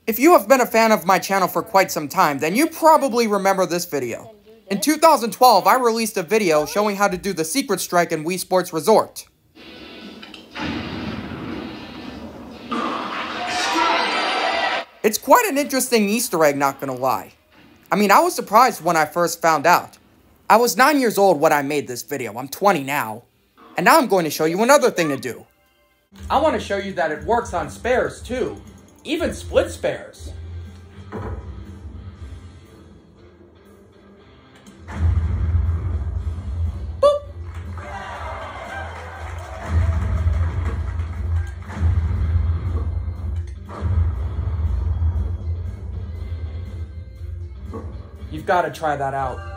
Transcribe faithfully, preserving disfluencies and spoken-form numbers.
If you have been a fan of my channel for quite some time, then you probably remember this video. In two thousand twelve, I released a video showing how to do the Secret Strike in Wii Sports Resort. It's quite an interesting Easter egg, not gonna lie. I mean, I was surprised when I first found out. I was nine years old when I made this video. I'm twenty now. And now I'm going to show you another thing to do. I want to show you that it works on spares too. Even split spares. Boop. You've got to try that out.